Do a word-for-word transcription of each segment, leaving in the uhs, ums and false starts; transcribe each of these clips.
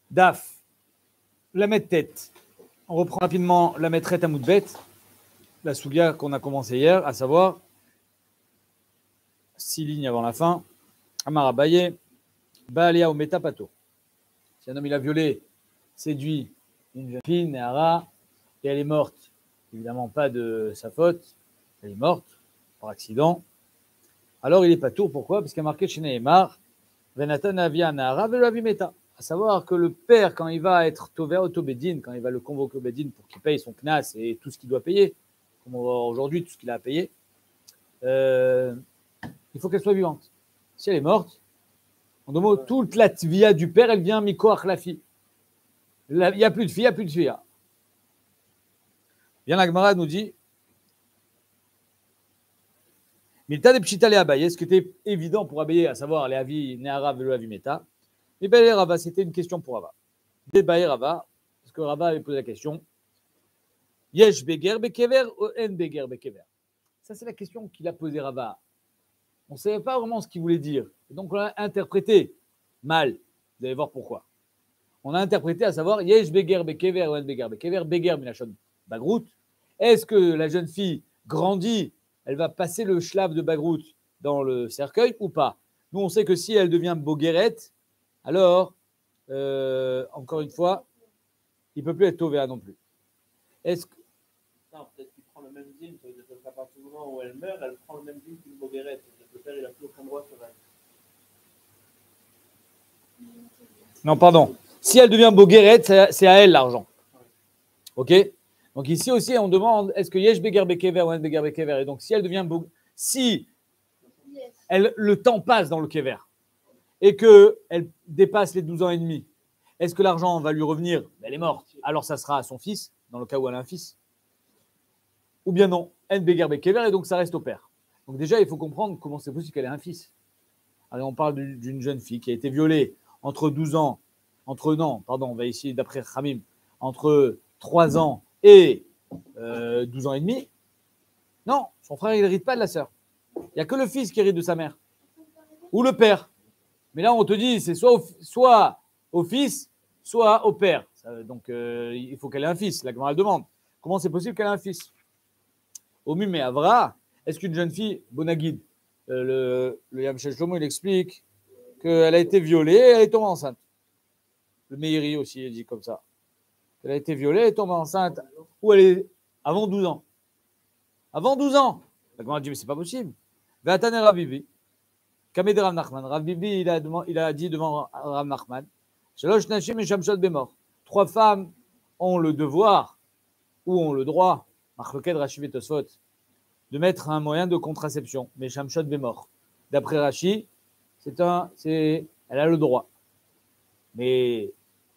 Daf, la mettre tête. On reprend rapidement la maîtrette à Moudbet, la souga qu'on a commencé hier, à savoir six lignes avant la fin. Amar Abaye, Baalia ou Metapato. Si un homme il a violé, séduit une jeune fille, Néhara, et elle est morte, évidemment pas de sa faute, elle est morte par accident, alors il est pas tour. Pourquoi? Parce qu'il y a marqué chez Nehemar, Venatan avia Néhara velo avimeta. À savoir que le père, quand il va être tover au Tobedin, quand il va le convoquer au Bedin pour qu'il paye son knas et tout ce qu'il doit payer, comme on va voir aujourd'hui, tout ce qu'il a à payer, euh, il faut qu'elle soit vivante. Si elle est morte, en deux mots, toute la tvia du père, elle vient mikoach la fille. Il n'y a plus de fille, il n'y a plus de fille. Bien, la Gemara nous dit, Milta de Pshita le Abaye, ce qui était évident pour Abaye, à savoir les avis Néhara velo avimeta. Mais Baye Rava, c'était une question pour Rava. Des Baye Rava, parce que Rava avait posé la question, Yesh beger bekever ou en beger bekever. Ça, c'est la question qu'il a posée Rava. On ne savait pas vraiment ce qu'il voulait dire. Et donc, on l'a interprété mal. Vous allez voir pourquoi. On a interprété à savoir Yesh beger bekever ou en beger bekever, beger minachon bagrout. Est-ce que la jeune fille grandit, elle va passer le shlav de bagrout dans le cercueil ou pas? Nous, on sait que si elle devient bogeret, alors, euh, encore une fois, il ne peut plus être tovéa non plus. Est-ce que... Non, peut-être qu'il prend le même dîme, ça veut dire qu'à partir du moment où elle meurt, elle prend le même dîme qu'une boguerette. Le père, il n'a plus aucun droit sur elle. Non, pardon. Si elle devient boguerette, c'est à elle l'argent. Ok? Donc ici aussi, on demande, est-ce que yesh beger bekever ou en beger bekever? Et donc, si elle devient boguerette, si elle, le temps passe dans le kever, et qu'elle dépasse les douze ans et demi, est-ce que l'argent va lui revenir? Elle est morte. Alors ça sera à son fils, dans le cas où elle a un fils. Ou bien non, en beger bekever, et donc ça reste au père. Donc déjà, il faut comprendre comment c'est possible qu'elle ait un fils. Alors on parle d'une jeune fille qui a été violée entre douze ans, entre, non, pardon, on va ici d'après Khamim, entre trois ans et euh, douze ans et demi. Non, son frère, il n'hérite pas de la sœur. Il n'y a que le fils qui hérite de sa mère. Ou le père. Mais là, on te dit, c'est soit au, soit au fils, soit au père. Ça, donc, euh, il faut qu'elle ait un fils. La Gemara demande. Comment c'est possible qu'elle ait un fils? Au mieux, mais Avra, est-ce qu'une jeune fille, Bonagid, euh, le, le Yamshel Shlomo, il explique qu'elle a été violée et elle est tombée enceinte. Le Meiri aussi, il dit comme ça. Elle a été violée, elle est tombée enceinte. Ou elle est avant douze ans. Avant douze ans. La Gemara dit, mais c'est pas possible. Ve'atane Rav Bibi. Kamed Rav Nachman. Rav Bibi, il a, il a dit devant Rav Nachman, Shalosh Nashim et Shamshot Bemor. Trois femmes ont le devoir ou ont le droit, Machloked Rashi et Tosfot, de mettre un moyen de contraception. Mais Shamshot Bemor. D'après Rashi, c'est un, c'est, elle a le droit. Mais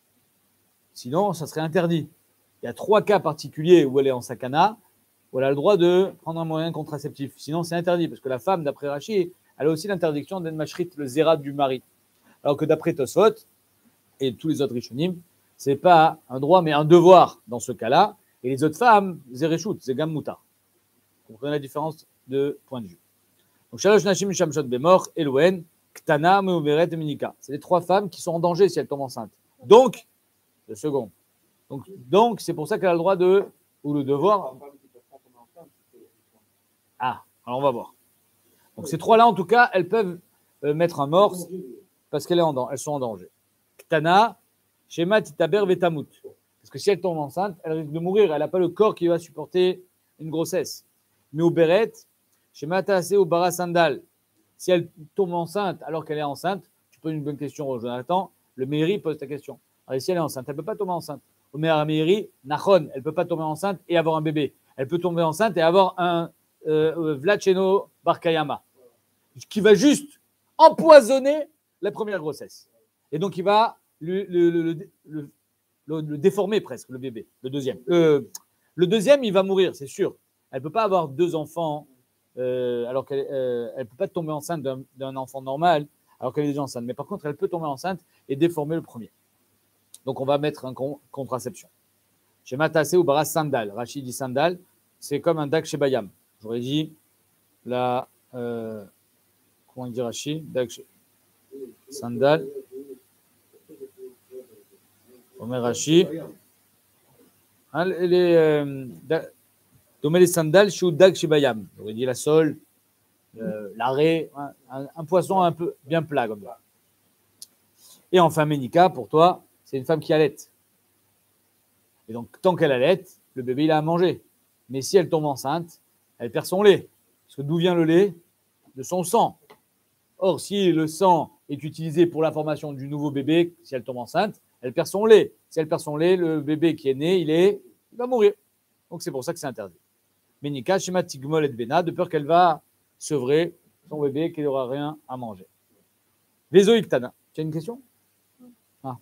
sinon, ça serait interdit. Il y a trois cas particuliers où elle est en sakana, où elle a le droit de prendre un moyen contraceptif. Sinon, c'est interdit, parce que la femme, d'après Rashi, elle a aussi l'interdiction d'en mashrit, le zérat du mari. Alors que d'après Tosfot et tous les autres rishonim, c'est pas un droit, mais un devoir dans ce cas-là. Et les autres femmes, zéréchout, c'est gammuta. Vous comprenez la différence de point de vue. Donc, shalosh nashim shamshot bemor, elouen, ktana, meuberet et minika. C'est les trois femmes qui sont en danger si elles tombent enceintes. Donc, le second. Donc, donc c'est pour ça qu'elle a le droit de, ou le devoir. Ah, alors on va voir. Donc ces trois-là, en tout cas, elles peuvent euh, mettre un mort parce qu'elles sont en danger. Ktana, Shema Titaber Vetamut. Parce que si elle tombe enceinte, elle risque de mourir. Elle n'a pas le corps qui va supporter une grossesse. Mais au Beret, Shema Taase ou Bara Sandal. Si elle tombe enceinte alors qu'elle est enceinte, tu poses une bonne question, Jonathan. Le Meiri pose ta question. Alors, si elle est enceinte, elle ne peut pas tomber enceinte. Au Meiri, Nachon, elle ne peut pas tomber enceinte et avoir un bébé. Elle peut tomber enceinte et avoir un euh, Vlacheno Barkayama, qui va juste empoisonner la première grossesse. Et donc, il va le, le, le, le, le, le déformer presque, le bébé, le deuxième. Euh, le deuxième, il va mourir, c'est sûr. Elle ne peut pas avoir deux enfants, euh, alors qu'elle ne euh, peut pas tomber enceinte d'un, d'un enfant normal, alors qu'elle est déjà enceinte. Mais par contre, elle peut tomber enceinte et déformer le premier. Donc, on va mettre un con, contraception. Chez Matassé ou Bara Sandal. Rachid dit Sandal, c'est comme un Dak chez Bayam. J'aurais dit la. Euh, comment il dit Rachid? Dak chez Sandal. Omer Rashi. Hein, les euh, Domé les sandales, Shoudag Shibayam. J'aurais dit la sole, euh, l'arrêt, hein, un, un poisson un peu bien plat comme ça. Et enfin, Ménika, pour toi, c'est une femme qui allait. Et donc, tant qu'elle allait, le bébé, il a à manger. Mais si elle tombe enceinte, elle perd son lait. Parce que d'où vient le lait? De son sang. Or, si le sang est utilisé pour la formation du nouveau bébé, si elle tombe enceinte, elle perd son lait. Si elle perd son lait, le bébé qui est né, il, est, il va mourir. Donc, c'est pour ça que c'est interdit. Ménika, Shema Tigmol et Bena, de peur qu'elle va sevrer son bébé, qu'il n'aura rien à manger. Vézoïktana. Tu as une question? Ah.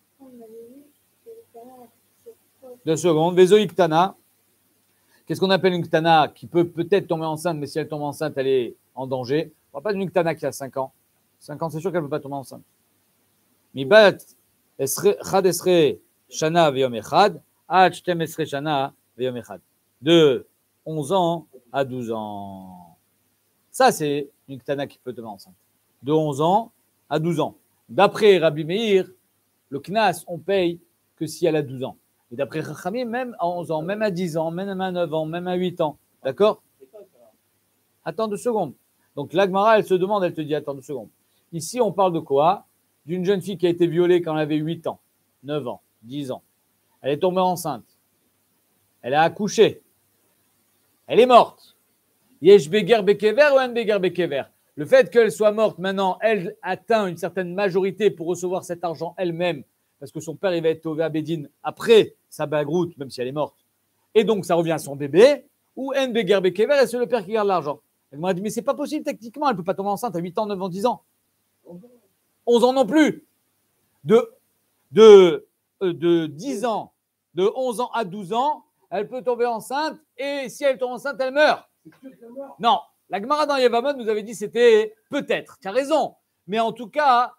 Deux secondes. Vézoïktana. Qu'est-ce qu'on appelle une ktana qui peut peut-être tomber enceinte, mais si elle tombe enceinte, elle est en danger. On ne parle pas d'une ktana qui a cinq ans. cinq ans, c'est sûr qu'elle ne peut pas tomber enceinte. Mibat, chad esre shana veyom echad, ad shtem esre shana veyom echad. De onze ans à douze ans. Ça, c'est une ktana qui peut tomber enceinte. De onze ans à douze ans. D'après Rabbi Meir, le knas, on paye que si elle a douze ans. Et d'après Chachamim, même à onze ans, même à dix ans, même à neuf ans, même à huit ans. D'accord? Attends deux secondes. Donc l'Agmara, elle se demande, elle te dit, attends deux secondes. Ici, on parle de quoi? D'une jeune fille qui a été violée quand elle avait huit ans, neuf ans, dix ans. Elle est tombée enceinte. Elle a accouché. Elle est morte. Yesh beger bekever ou en beger bekever? Le fait qu'elle soit morte maintenant, elle atteint une certaine majorité pour recevoir cet argent elle-même, parce que son père, il va être Tové à Bédine après sa bagroute, même si elle est morte. Et donc, ça revient à son bébé, ou en beger bekever, et c'est le père qui garde l'argent. Elle m'a dit, mais c'est pas possible techniquement, elle ne peut pas tomber enceinte à huit ans, neuf ans, dix ans. onze ans non plus. De, de, euh, de dix ans, de onze ans à douze ans, elle peut tomber enceinte, et si elle tombe enceinte, elle meurt. Non, la Gemara dans Yevamot nous avait dit c'était peut-être, tu as raison, mais en tout cas,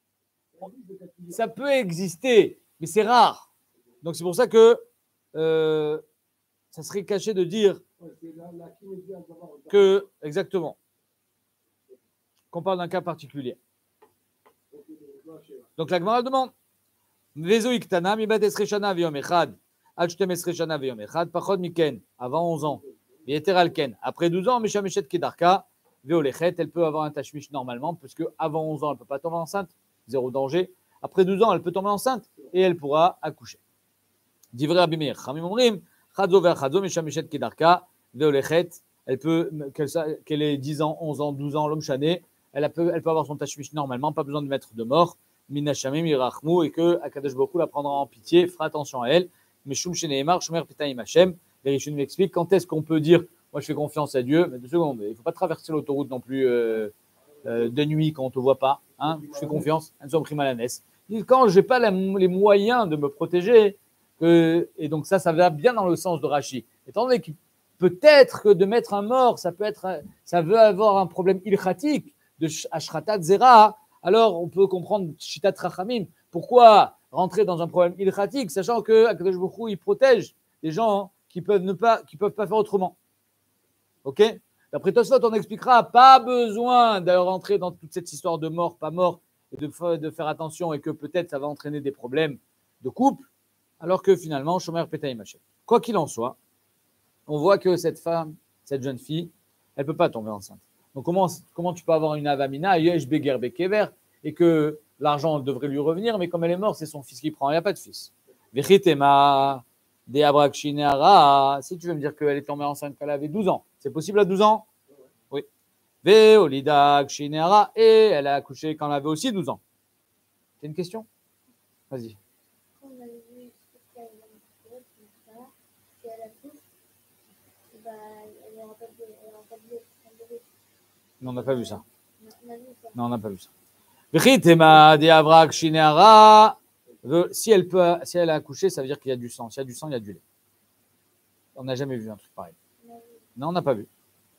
ça peut exister, mais c'est rare. Donc c'est pour ça que euh, ça serait caché de dire que, exactement, qu'on parle d'un cas particulier. Donc la Gemara demande, Vezoïktana, mibat esreshana veyom echad, ad shtem esreshana veyom echad, pachod miken, avant onze ans. Après douze ans, Meshameshet Kedarka, Veolechet, elle peut avoir un tashmish normalement, parce qu'avant onze ans, elle ne peut pas tomber enceinte, zéro danger. Après douze ans, elle peut tomber enceinte et elle pourra accoucher. Divrei Rabbi Meir, Chamim Omrim, Chadzo ver Chadzo, Meshameshet Kedarka, Veolechet, elle peut, qu'elle ait dix ans, onze ans, douze ans, l'homme chané, elle peut, elle peut avoir son tashmish normalement, pas besoin de mettre de mort, Mina Shamim Yirachmu, et que Akadosh Baruch Hu la prendra en pitié, fera attention à elle, Meshum Sheneemar, Shomer Pitaim Hashem. Les Rishonim m'expliquent quand est-ce qu'on peut dire moi je fais confiance à Dieu, mais deux secondes, il ne faut pas traverser l'autoroute non plus euh, euh, de nuit quand on ne te voit pas. Hein, je fais confiance, quand je n'ai pas la, les moyens de me protéger, que, et donc ça, ça va bien dans le sens de Rashi. Étant donné que peut-être que de mettre un mort, ça peut être, ça veut avoir un problème ilchatique de ashratat zera, alors on peut comprendre shitat rachamim. Pourquoi rentrer dans un problème ilchatique, sachant que Akadosh Baruch Hu, il protège les gens qui peuvent ne pas, qui peuvent pas faire autrement. Ok? D'après Tosfot, on expliquera, pas besoin de rentrer dans toute cette histoire de mort, pas mort, et de, de faire attention, et que peut-être ça va entraîner des problèmes de couple, alors que finalement, Shomer Petaim Hashem. Quoi qu'il en soit, on voit que cette femme, cette jeune fille, elle ne peut pas tomber enceinte. Donc comment, comment tu peux avoir une avamina, yesh beger bekever, et que l'argent devrait lui revenir, mais comme elle est morte, c'est son fils qui prend, il n'y a pas de fils. Vechitema. Des Abrak-Shinera, si tu veux me dire qu'elle est tombée enceinte quand elle avait douze ans, c'est possible à douze ans? Oui. Veolidak-Shinera, et elle a accouché quand elle avait aussi douze ans. C'est une question? Vas-y. Non, on n'a pas vu ça. Non, on n'a pas vu ça. Vechitema des Abrak-Shinera. Si elle, peut, si elle a accouché, ça veut dire qu'il y a du sang. S'il y a du sang, il y a du lait. On n'a jamais vu un truc pareil. Non, on n'a pas vu.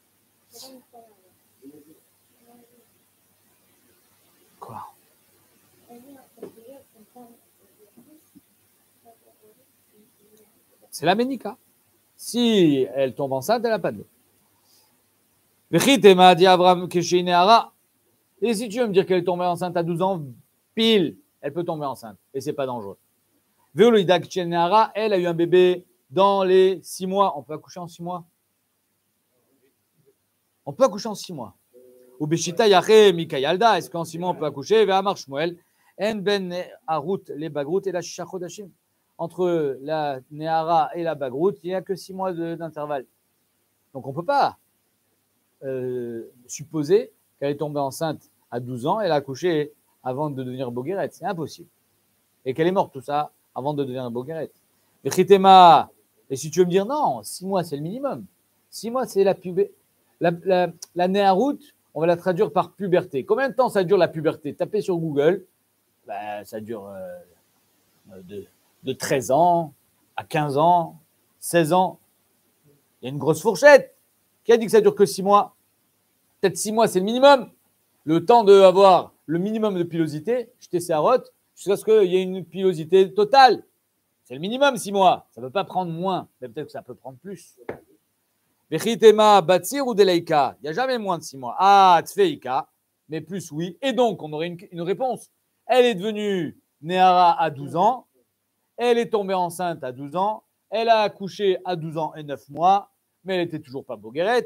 Quoi? C'est la ménika. Si elle tombe enceinte, elle n'a pas de lait. Et si tu veux me dire qu'elle est tombée enceinte à douze ans, pile, elle peut tomber enceinte. Et ce n'est pas dangereux. Veoloidak Chenara, elle a eu un bébé dans les six mois. On peut accoucher en six mois? On peut accoucher en six mois. Ou Beshita Yache Mikayalda, est-ce qu'en six mois on peut accoucher? Ve'amar Shmuel, En ben Harut, les Bagrout et la Shisha Chodashim. Entre la Nehara et la Bagrout, il n'y a que six mois de- d'intervalle. Donc on ne peut pas euh, supposer qu'elle est tombée enceinte à douze ans, elle a accouché avant de devenir Bogueret. C'est impossible. Et qu'elle est morte, tout ça, avant de devenir Bogueret. Et Chitema, et si tu veux me dire non, six mois c'est le minimum. Six mois c'est la puberté. La, la, la Néharout, on va la traduire par puberté. Combien de temps ça dure la puberté? Tapez sur Google, ben, ça dure euh, de, de treize ans à quinze ans, seize ans. Il y a une grosse fourchette. Qui a dit que ça dure que six mois? Peut-être six mois, c'est le minimum. Le temps d'avoir le minimum de pilosité, jeter ses harottes, jusqu'à ce qu'il y ait une pilosité totale. C'est le minimum, six mois. Ça ne peut pas prendre moins, mais peut-être que ça peut prendre plus. Bechitema, Batsir ou Deleika. Il n'y a jamais moins de six mois. Ah, Tfeika, mais plus oui. Et donc, on aurait une, une réponse. Elle est devenue Néhara à douze ans. Elle est tombée enceinte à douze ans. Elle a accouché à douze ans et neuf mois. Mais elle n'était toujours pas Bogueret.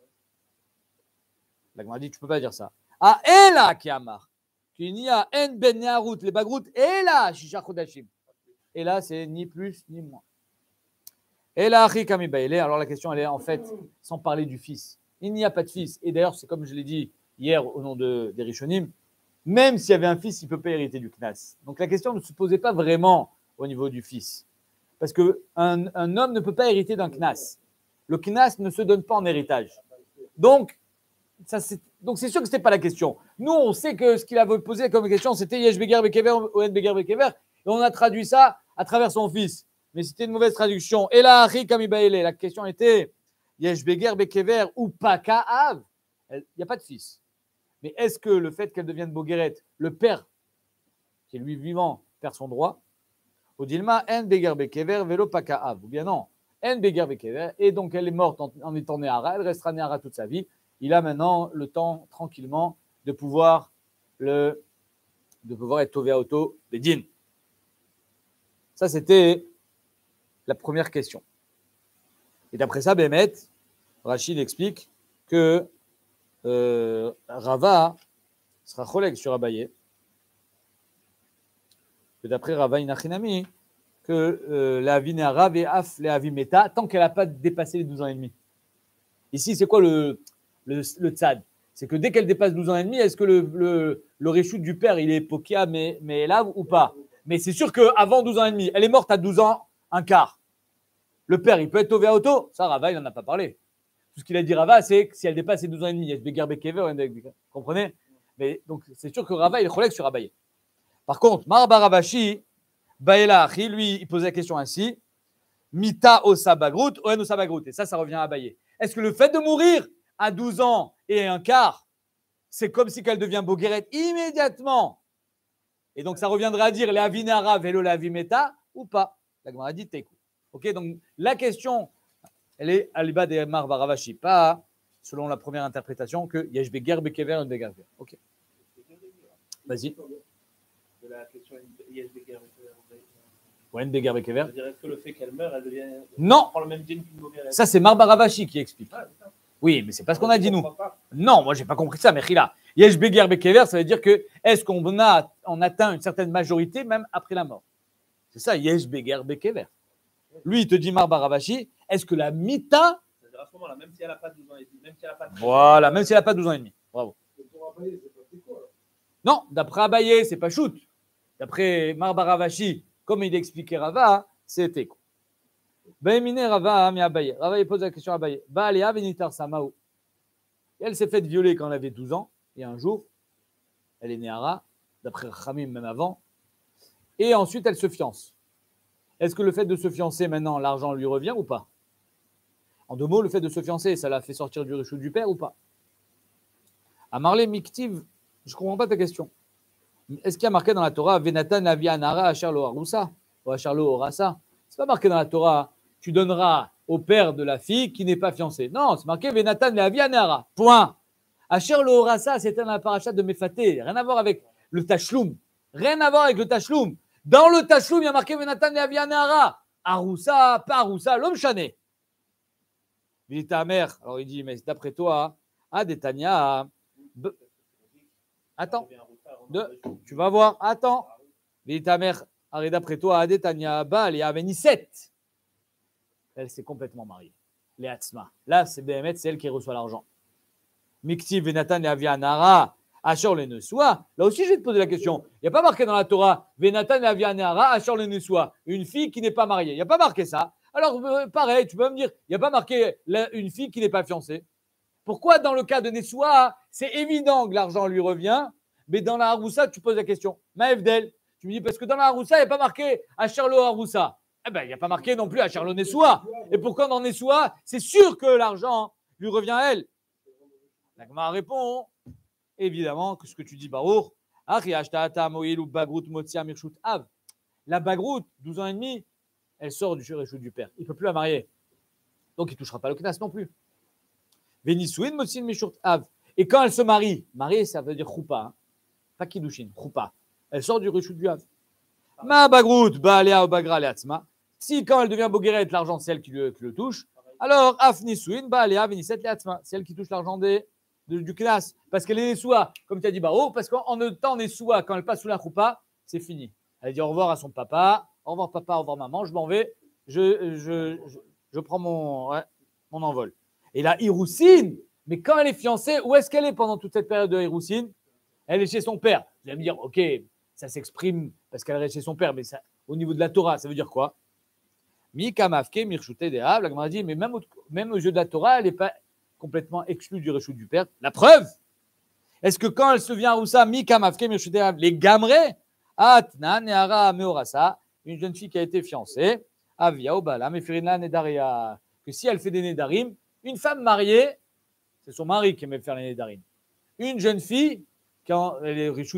La Gemara dit, tu ne peux pas dire ça. Ah, elle a Kiamar. Qu'il n'y a En Ben Neharut, les Bagrout, et là, Shisha Chodashim. Et là, c'est ni plus ni moins. Et là, Kami Baile. Alors la question, elle est en fait, sans parler du fils. Il n'y a pas de fils. Et d'ailleurs, c'est comme je l'ai dit hier au nom de, des Rishonim, même s'il y avait un fils, il ne peut pas hériter du Knas. Donc la question ne se posait pas vraiment au niveau du fils. Parce qu'un un homme ne peut pas hériter d'un Knas. Le Knas ne se donne pas en héritage. Donc, ça, c'est, donc c'est sûr que ce n'était pas la question. Nous, on sait que ce qu'il avait posé comme question, c'était Yesh Beger Bekever, Oen Beger Bekever, et on a traduit ça à travers son fils. Mais c'était une mauvaise traduction. Et là, la question était Yesh Beger Bekever ou Paka Av. Il n'y a pas de fils. Mais est-ce que le fait qu'elle devienne Bogueret, le père, qui est lui vivant, perd son droit? Au Dilma, En Beger Bekever, Velo Paka Av. Ou bien non, En Beger Bekever, et donc elle est morte en, en étant Néhara, elle restera Néhara toute sa vie. Il a maintenant le temps, tranquillement, de pouvoir, le, de pouvoir être Tové Auto Bedin. Ça, c'était la première question. Et d'après ça, Bémet, Rachid explique que euh, Rava sera Cholek sur Abaye. Que d'après Rava Inachinami, que euh, la vie Néhara et Af, la vie Meta, tant qu'elle n'a pas dépassé les douze ans et demi. Ici, c'est quoi le. Le, le tzad, c'est que dès qu'elle dépasse douze ans et demi, est-ce que le, le, le réchute du père, il est pokia, mais, mais là ou pas? Mais c'est sûr qu'avant douze ans et demi, elle est morte à douze ans, un quart. Le père, il peut être Tové Auto. Ça, Rava, il n'en a pas parlé. Tout ce qu'il a dit, Rava, c'est que si elle dépasse ses douze ans et demi, il y a Beger Bekever, vous comprenez? Mais donc, c'est sûr que Rava, il est collègue sur Abaye. Par contre, Marba Ravashi, Baela Achi, lui, il posait la question ainsi Mita Osa Bagrout, Oen Osa Bagrout. Et ça, ça revient à Abaye. Est-ce que le fait de mourir à douze ans et un quart, c'est comme si qu'elle devient Bogueret immédiatement. Et donc, ça reviendrait à dire la vinara vélo la vimeta ou pas. La Gemara dit tekou. Ok, donc la question, elle est aliba de Mar Baravashi, pas selon la première interprétation que yesh beger bekever un beger. Ok. Vas-y. De la question Yesh Beger Ouais, un beger bekever. C'est-à-dire que le fait qu'elle meurt, elle devient. Non. Elle prend le même gène qu'une Bogueret. Ça, c'est Mar Baravashi qui explique. Ah, oui, mais c'est pas ce qu'on a dit, nous. Pas. Non, moi, j'ai pas compris ça, mais Khila. Yesh Beger Bekever, ça veut dire que est-ce qu'on a on atteint une certaine majorité même après la mort? C'est ça, Yesh Beger Bekever. Lui, il te dit Mar Baravashi, est-ce que la Mita. C'est-à-dire à ce moment-là, même si elle n'a pas douze ans et demi, même si elle n'a pas. Voilà, même si elle n'a pas douze ans et demi. Bravo. Non, d'après Abaye, c'est pas shoot. D'après Mar Baravashi, comme il expliquait Rava, c'est Teko. Ben Rava, mi Abaye. Rava, il pose la question à Abaye. Baalea venitar samaou. Elle s'est faite violer quand elle avait douze ans. Et un jour, elle est Néhara, d'après Khamim même avant. Et ensuite, elle se fiance. Est-ce que le fait de se fiancer, maintenant, l'argent lui revient ou pas? En deux mots, le fait de se fiancer, ça l'a fait sortir du réchou du père ou pas? À Marley Miktiv, je ne comprends pas ta question. Est-ce qu'il y a marqué dans la Torah Venatan Lavi Anara Asher Lo Harusa ou Asher Lo Horasa? Ce n'est pas marqué dans la Torah tu donneras au père de la fille qui n'est pas fiancée. Non, c'est marqué Venatan Lavi Anara. Point. Asher Lo Horasa, c'était dans la paracha de Mefaté. Rien à voir avec le Tachloum. Rien à voir avec le Tachloum. Dans le Tachloum, il y a marqué Venatan Leavia Nehara. Aroussa, pas Aroussa, l'homme chané. Il est ta mère. Alors il dit, mais d'après toi, ah, Détania. B... Attends. De... Tu vas voir. Attends. Il est ta mère. Alors d'après toi, ah, Détania, Baal et Avenisset. Elle s'est complètement mariée. Les Hatzma. Là, c'est B M S, c'est elle qui reçoit l'argent. Mikti Venatan Leavia Nehara. Achor le Nessoua. Là aussi, je vais te poser la question. Il n'y a pas marqué dans la Torah, Venatan Leavia Nehara, Achor le Nessoua. Une fille qui n'est pas mariée. Il n'y a pas marqué ça. Alors, euh, pareil, tu peux me dire, il n'y a pas marqué la, une fille qui n'est pas fiancée. Pourquoi, dans le cas de Nessoua, c'est évident que l'argent lui revient, mais dans la Haroussa, tu poses la question. Maëvdel, tu me dis, parce que dans la Haroussa, il n'y a pas marqué Achor le Haroussa. Eh bien, il n'y a pas marqué non plus Achor le Nessoua. Et pourquoi dans Nessoua, c'est sûr que l'argent lui revient à elle. La Gemara répond. Évidemment, que ce que tu dis, Baruch, la bagroute, douze ans et demi, elle sort du réchou du père. Il ne peut plus la marier. Donc, il ne touchera pas le knas non plus. Et quand elle se marie, marier, ça veut dire choupa, hein, pas kiddushin, choupa. Elle sort du réchou du Hav. Ma bagroute, baalea ou bagra leatzma. Si quand elle devient bogueret, l'argent, c'est elle qui le, qui le touche, alors af nisuin, baalea veniset leatzma. C'est elle qui touche l'argent des. De, du classe, parce qu'elle est Nessoua, comme tu as dit, Baro, parce qu'en de temps Nessoua, quand elle passe sous la choupa, c'est fini. Elle dit au revoir à son papa, au revoir papa, au revoir maman, je m'en vais, je, je, je, je prends mon, ouais, mon envol. Et là, Hiroussine, mais quand elle est fiancée, où est-ce qu'elle est pendant toute cette période de Hiroussine? Elle est chez son père. Vous allez me dire, ok, ça s'exprime parce qu'elle est chez son père, mais ça, au niveau de la Torah, ça veut dire quoi? Mika mafke, mirchute dehav, la Gemara dit, mais même au, même au jeu de la Torah, elle n'est pas complètement exclue du réchou du père. La preuve, est-ce que quand elle se vient à Roussa, Mika Mafke Mirchuteav, les Gamré, Atna Neara Meorasa, une jeune fille qui a été fiancée, Avia Obala, Mefirina Nedaria, que si elle fait des Nedarim, une femme mariée, c'est son mari qui aime faire les Nedarim. Une jeune fille, quand elle est réchout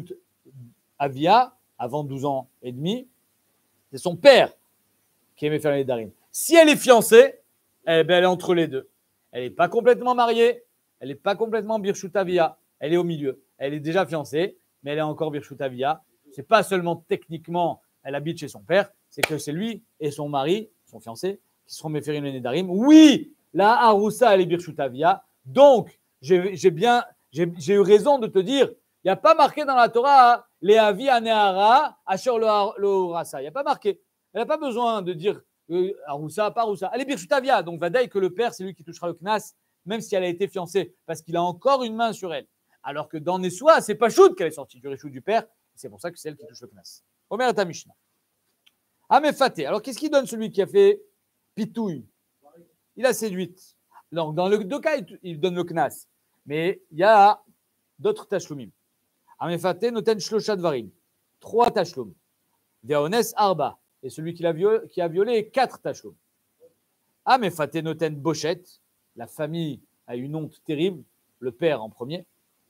Avia, avant douze ans et demi, c'est son père qui aimait faire les Nedarim. Si elle est fiancée, eh ben elle est entre les deux. Elle n'est pas complètement mariée, elle n'est pas complètement Birshut Avia, elle est au milieu. Elle est déjà fiancée, mais elle est encore Birshut Avia. Ce n'est pas seulement techniquement, elle habite chez son père, c'est que c'est lui et son mari, son fiancé, qui seront Meferim le Nedarim. Oui, la Haroussa, elle est Birshut Avia. Donc, j'ai, j'ai bien, j'ai, j'ai eu raison de te dire, il n'y a pas marqué dans la Torah, les Avi Anehara, Asher le Haroussa. Il n'y a pas marqué. Elle n'a pas besoin de dire Euh, Aroussa, pas Aroussa. Elle est Birshut Avia, donc Vadaï que le père, c'est lui qui touchera le Knas, même si elle a été fiancée, parce qu'il a encore une main sur elle. Alors que dans Nessoua, c'est pas Choud qu'elle est sortie du réchou du père, c'est pour ça que c'est elle qui touche le Knas. Omer et Mishnah. Amefate. Alors qu'est-ce qu'il donne celui qui a fait pitouille? Il a séduite. Donc dans le deux cas, il donne le Knas, mais il y a d'autres tachlumim. Amefate noten shlosha dvarim. Trois tachlum. Veones arba. Et celui qui a violé, qui a violé quatre tachos. Ah, mais Fatenoten Bochette, la famille a une honte terrible, le père en premier.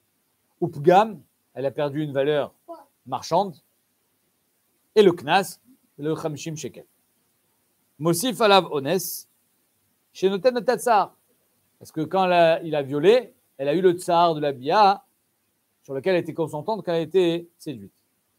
Upgam, elle a perdu une valeur marchande. Et le Knas, le Khamshim Shekel. Mosif Alav Ones, chez Noten Tatsar. Parce que quand elle a, il a violé, elle a eu le tsar de la Bia, sur lequel elle était consentante quand elle a été séduite.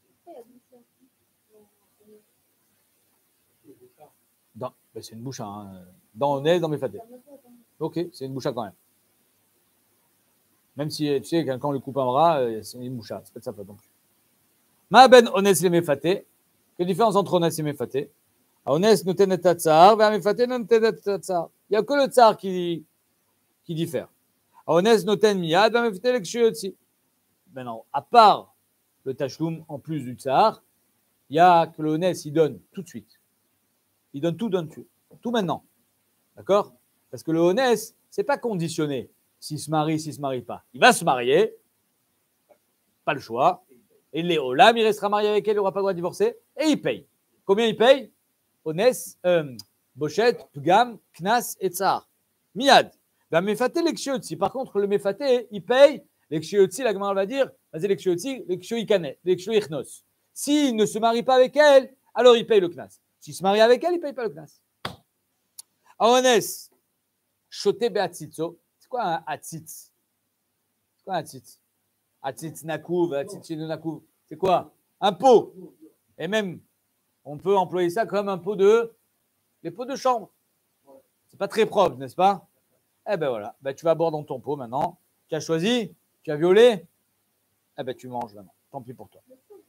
Dans, ben c'est une boucha, hein. Dans Onès, dans mes fatés. Ok, c'est une boucha quand même. Même si, tu sais, quand on lui coupe un bras, c'est une boucha, c'est pas de sa faute non plus. Ma ben Onès les méfatés. Quelle différence entre Onès et méfatés? Onès nous tenait à tsar, mais méfatés nous tenait à tsar. Il n'y a que le tsar qui, qui diffère. Onès nous tenait miad, mais méfatés l'excuse aussi. Maintenant, à part le tachloum en plus du tsar, il y a que le Onès, il donne tout de suite. Il donne tout, donne tout. Tout maintenant. D'accord? Parce que le Onès, ce n'est pas conditionné. S'il se marie, s'il ne se marie pas. Il va se marier. Pas le choix. Et Léolam, il restera marié avec elle, il n'aura pas le droit de divorcer. Et il paye. Combien il paye? Onès, euh, Bochette, Pugam, Knas et Tsar. Miad. Ben, Mefaté, l'Ekshiyotzi. Par contre, le Mefaté, il paye. L'Ekshiyotzi, la Gemara va dire, vas-y, l'Ekshiyotzi, l'Ekshiyikane, l'Ekshiyiknos. S'il ne se marie pas avec elle, alors il paye le Knas. S'il se marie avec elle, il ne paye pas le Knas. Aonès, choté beatzitzo. C'est quoi un atzitz? C'est quoi un atzitz? Atzitz nakouv, atzitz nakouv. C'est quoi? Un pot. Et même on peut employer ça comme un pot de, les pots de chambre. C'est pas très propre, n'est-ce pas? Eh ben voilà, ben, tu vas boire dans ton pot maintenant. Tu as choisi, tu as violé, eh ben tu manges maintenant. Tant pis pour toi.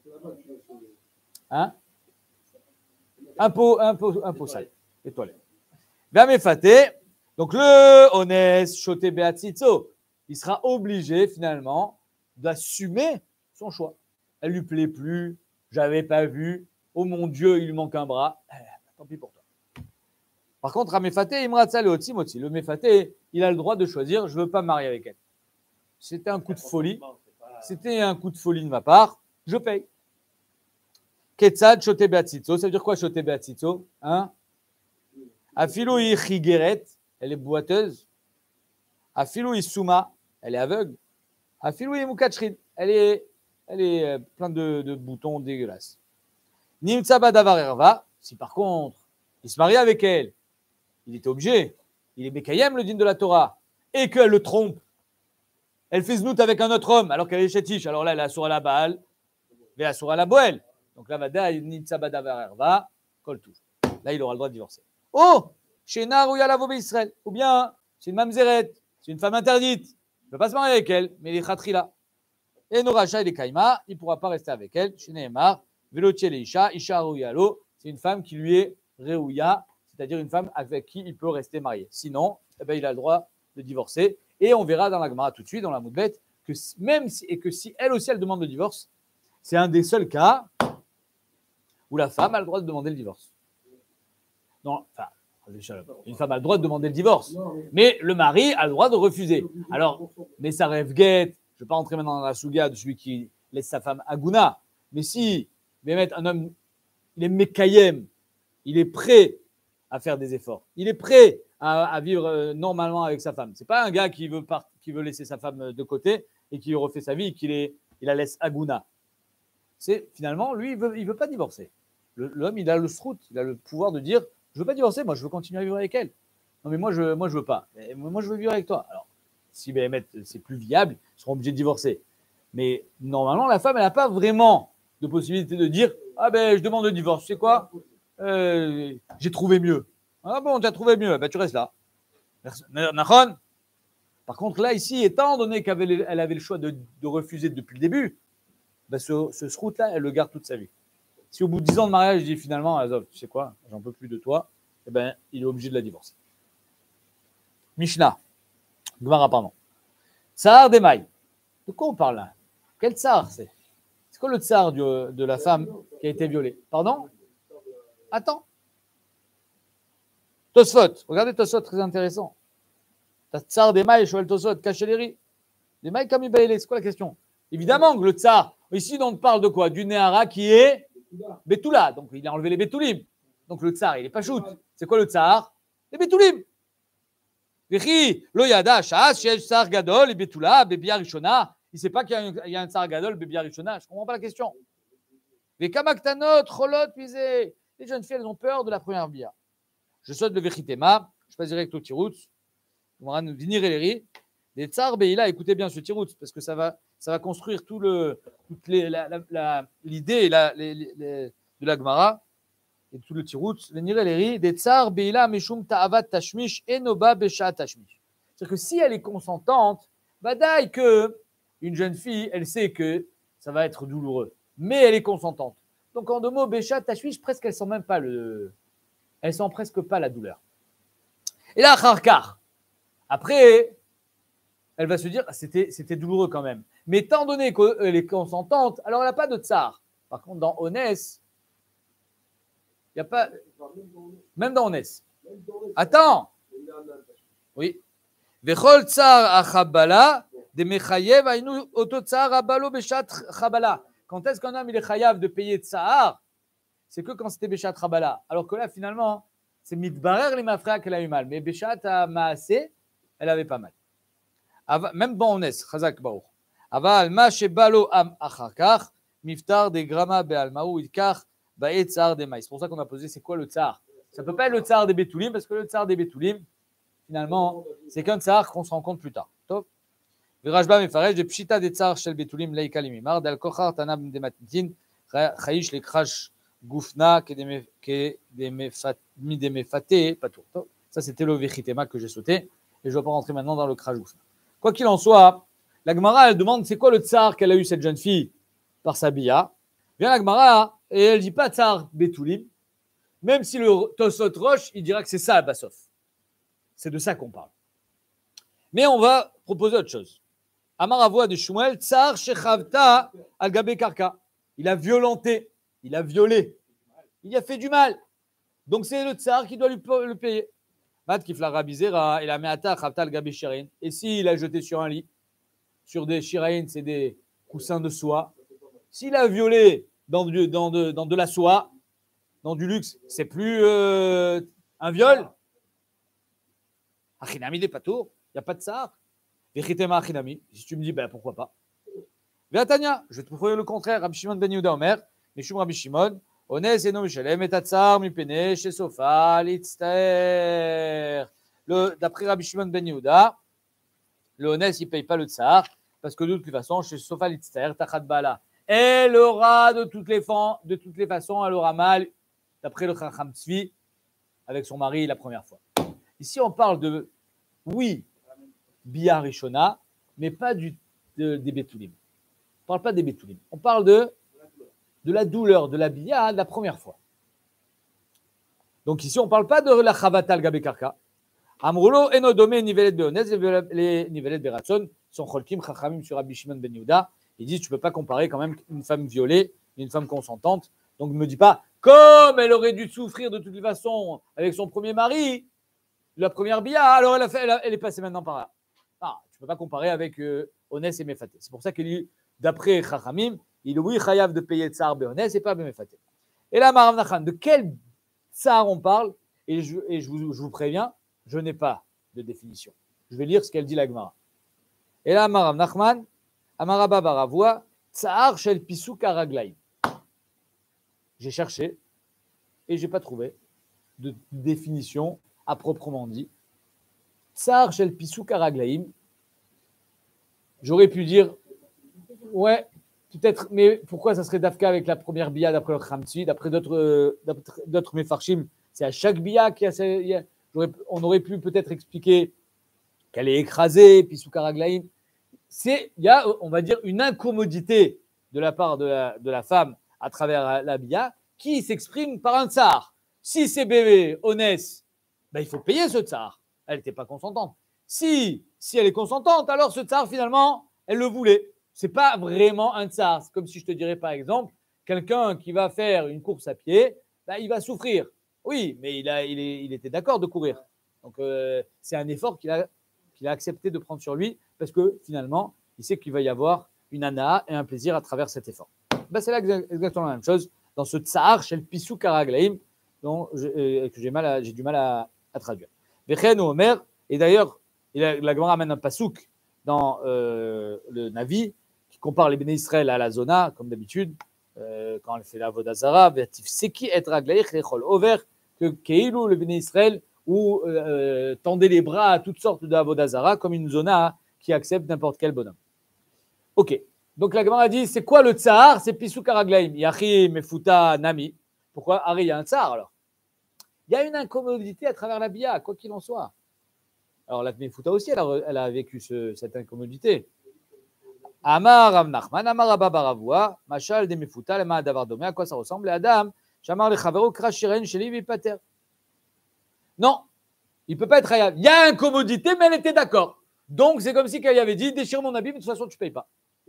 Hein? Un pot, un pot, un pot sale. Les toilettes. Vermefaté. Donc le Onès, Choté Beatzitzo, il sera obligé finalement d'assumer son choix. Elle lui plaît plus, j'avais pas vu, oh mon Dieu, il lui manque un bras, eh, tant pis pour toi. Par contre, à Mefaté, Imratza le Otimoti, le Mefaté, il a le droit de choisir, je veux pas me marier avec elle. C'était un coup de folie, c'était un coup de folie de ma part, je paye. Ketzad Choté Beatzitzo, ça veut dire quoi Choté Beatzitzo? Hein? Afilou Chigeret, elle est boiteuse. Afilou Souma, elle est aveugle. Afilou Mukachrin, elle est, elle est euh, plein de, de boutons dégueulasses. Nimtsa Badavar Erva, si par contre, il se marie avec elle, il était obligé, il est Bekayem, le din de la Torah, et qu'elle le trompe, elle fait znout avec un autre homme, alors qu'elle est chétiche, alors là, elle est assour à la Baal, et assour à la Boel. Donc là, Vada, Nimtsa Badavar Erva, colle tout. Là, il aura le droit de divorcer. Oh! Chez Nar ou Yalavo Israël. Ou bien, c'est une mamzeret, c'est une femme interdite. Il ne peut pas se marier avec elle, mais il est khatrila. Et Noracha, il est kaima, il ne pourra pas rester avec elle. Chez Nehemar, Velotiel et Isha, Isha Rouyalo, c'est une femme qui lui est réouya, c'est-à-dire une femme avec qui il peut rester marié. Sinon, eh ben, il a le droit de divorcer. Et on verra dans la Gemara tout de suite, dans la Moudbet, que même si, et que si elle aussi elle demande le divorce, c'est un des seuls cas où la femme a le droit de demander le divorce. Non, enfin, une femme a le droit de demander le divorce, mais le mari a le droit de refuser. Alors, mais ça rêve guette, je ne vais pas entrer maintenant dans la souga de celui qui laisse sa femme Aguna, mais si, mais mettre un homme, il est Mekayem, il est prêt à faire des efforts, il est prêt à, à vivre normalement avec sa femme. Ce n'est pas un gars qui veut, part, qui veut laisser sa femme de côté et qui refait sa vie et qu'il est, il la laisse Aguna. C'est finalement, lui, il ne veut, il veut pas divorcer. Le, l'homme, il a le srout, il a le pouvoir de dire je veux pas divorcer, moi je veux continuer à vivre avec elle. Non mais moi je moi je veux pas. Et moi je veux vivre avec toi. Alors si B M S c'est plus viable, ils seront obligés de divorcer. Mais normalement la femme elle n'a pas vraiment de possibilité de dire ah ben je demande le divorce. Tu sais quoi euh, j'ai trouvé mieux. Ah bon tu as trouvé mieux, ben tu restes là. Nachon. Par contre là ici étant donné qu'elle avait, elle avait le choix de, de refuser depuis le début, ben, ce ce route là elle le garde toute sa vie. Si au bout de dix ans de mariage, il dit finalement, Azov, tu sais quoi, j'en peux plus de toi, eh ben, il est obligé de la divorcer. Mishnah, Gemara, pardon. Tsar d'Emaï. De quoi on parle là? Quel tsar c'est? C'est quoi le tsar de, de la femme qui a été violée? Pardon? Attends. Tosfot. Regardez Tosfot, très intéressant. Tsar d'Emaï, Shoel Tosfot, Kacheleri. D'Emaï, Kamibaïle, c'est quoi la question? Évidemment que le tsar, ici on parle de quoi? Du Néhara qui est Betula, donc il a enlevé les Betoulim. Donc le tsar, il n'est pas shoot. C'est quoi le tsar? Les Betoulim. Vechi, lo yada, shas, shesh tsar gadol, les Betula, Bebia Rishona. Il ne sait pas qu'il y a un, il y a un tsar gadol, Bebia Rishona. Je ne comprends pas la question. Vekamaktanot, cholot, pisé. Les jeunes filles, elles ont peur de la première bia. Je souhaite le vechitema. Je passe direct au tiroutz. On va venir et les riz. Les tsar beila, écoutez bien ce tiroutz, parce que ça va, ça va construire tout le, toute les, la, la, la, l'idée la, les, les, les, de la Gemara et tout le tiroutz. Venir et les riz. Des tsar beila meshum ta'avat tashmish enoba besha tashmish. C'est-à-dire que si elle est consentante, badaï que une jeune fille, elle sait que ça va être douloureux, mais elle est consentante. Donc en deux mots, besha tashmish, presque elle sent même pas le, elle sent presque pas la douleur. Et là, kharkar. Après, elle va se dire, c'était, c'était douloureux quand même. Mais étant donné qu'elle est consentante, alors elle n'a pas de tsar. Par contre, dans Onès, il n'y a pas. Même dans Onès. Attends. Oui. Vechol tsar achabala de mechayev ainu oto tsar abalo beshat chabala. Quand est-ce qu'un homme il est chayav de payer tsar? C'est que quand c'était beshat chabala. Alors que là, finalement, c'est mitbarer les mafra qu'elle a eu mal. Mais beshat maasé, elle avait pas mal. Même dans Onès, chazak baruch. Aval ma shebalo am achakach miftar de grama bealmaou idkar bae tsar de maïs. C'est pour ça qu'on a posé c'est quoi le tsar? Ça peut pas être le tsar des betoulim parce que le tsar des betoulim finalement c'est qu'un tsar qu'on se rend compte plus tard. Top. Virajba mefaresh de pshita de tsar shel betoulim leika limimar dal kochar tanam de matin chayish le crash Goufna, Midemefate, pas tout. Ça, c'était le Vechitema que j'ai sauté. Et je ne vais pas rentrer maintenant dans le Kraj Goufna. Quoi qu'il en soit, la Gemara, elle demande c'est quoi le tsar qu'elle a eu cette jeune fille par sa bia. Vient la Gemara et elle ne dit pas tsar Betoulim. Même si le Tosot Roche, il dira que c'est ça à Bassof. C'est de ça qu'on parle. Mais on va proposer autre chose. Amar Avoua de Shmuel, tsar shechavta al gabe karka. Il a violenté, il a violé, il a fait du mal. Donc c'est le tsar qui doit lui le payer. Mat kifla rabizera, il a meata chavta al gabe shirin. Et s'il a jeté sur un lit, sur des shirain, c'est des coussins de soie. S'il a violé dans de, dans de, dans de la soie, dans du luxe, c'est plus euh, un viol. Achinami des patours, il n'y a pas de tsar. Vechitema achinami, si tu me dis, ben pourquoi pas. Veatania, je vais te prouver le contraire. Rabbi Shimon ben Yehuda Omer, Mishum Rabbi Shimon, Ones eno mishalem et atzar mipene shesofa litztaer. D'après Rabbi Shimon ben Yehuda, le Ones, il ne paye pas le tsar, parce que de toute façon, chez Sofa litztaer, tachat bala. Elle aura de toutes les, fa- de toutes les façons, elle aura mal, d'après le Chacham Tzvi, avec son mari la première fois. Ici, on parle de, oui, Bia Rishona, mais pas du, de, des Betoulim. On ne parle pas des Betoulim. On parle de, de la douleur, de la Bia de la première fois. Donc ici, on ne parle pas de la Chavatal Gabe Karka. Amroulo, Enodome, Nivelet Beonez, les Nivelet Beratson sont Cholkim, Chachamim sur Rabbi Shimon ben Yehuda. Ils disent, tu ne peux pas comparer quand même une femme violée et une femme consentante. Donc ne me dis pas, comme elle aurait dû souffrir de toutes les façons avec son premier mari, la première bia, alors elle, a fait, elle, a, elle est passée maintenant par là. Ah, tu ne peux pas comparer avec euh, Onès et Mefaté. C'est pour ça qu'il dit, d'après Chachamim, il est oui chayav de payer tsar Beonès et pas Mefaté. Et là, Marav Nachman, de quel tsar on parle? Et, je, et je, vous, je vous préviens, je n'ai pas de définition. Je vais lire ce qu'elle dit la Gemara. Et là, Marav Nachman, Amaraba Baravua, tsar shel pisuk araglaim. J'ai cherché et je n'ai pas trouvé de définition à proprement dit. Tsar shel pisuk araglaim. J'aurais pu dire, ouais, peut-être, mais pourquoi ça serait d'Afka avec la première bia d'après le Khamtsi, d'après d'autres, d'autres Mefarshim, c'est à chaque bia qu'il y a, on aurait pu peut-être expliquer qu'elle est écrasée, pisuk araglaim. C'est, il y a, on va dire, une incommodité de la part de la, de la femme à travers la bia qui s'exprime par un tsar. Si c'est bébé, Onès, ben, il faut payer ce tsar. Elle n'était pas consentante. Si, si elle est consentante, alors ce tsar, finalement, elle le voulait. Ce n'est pas vraiment un tsar. C'est comme si je te dirais, par exemple, quelqu'un qui va faire une course à pied, ben, il va souffrir. Oui, mais il, a, il, est, il était d'accord de courir. Donc, euh, c'est un effort qu'il a, qu'il a accepté de prendre sur lui parce que, finalement, il sait qu'il va y avoir une ana et un plaisir à travers cet effort. Ben, c'est là exactement la même chose dans ce tsar chez le Pissou Karaglaim, dont j'ai, j'ai, mal à, j'ai du mal à, à traduire. Vechen ou Omer, et d'ailleurs, la Gemara amène un pasouk dans euh, le Navi qui compare les béné Israël à la zona, comme d'habitude, euh, quand elle fait la Vodazara, Vertif Seki et Raglaich Lechol Over, que Keilou, le béné Israël, ou euh, tendait les bras à toutes sortes d'Avodazara, comme une zona qui accepte n'importe quel bonhomme. Ok. Donc la Gemara dit, c'est quoi le tsar? C'est Pissou Karaglaim. Yachi Mefuta Nami. Pourquoi? Ari, il y a un tsar alors. Il y a une incommodité à travers la bia, quoi qu'il en soit. Alors la Mefuta aussi, elle a, elle a vécu ce, cette incommodité. Amar Rav Nachman, Amar Abba Baravua, Machal de Mefuta, le Ma'adavar Domé, à quoi ça ressemble? Adam, Shamar le Chavero, Krashiren, Sheli, Vipater. Non, il ne peut pas être hayav. Il y a incommodité, mais elle était d'accord. Donc c'est comme si qu'elle avait dit, déchire mon habit, mais de toute façon tu ne payes pas.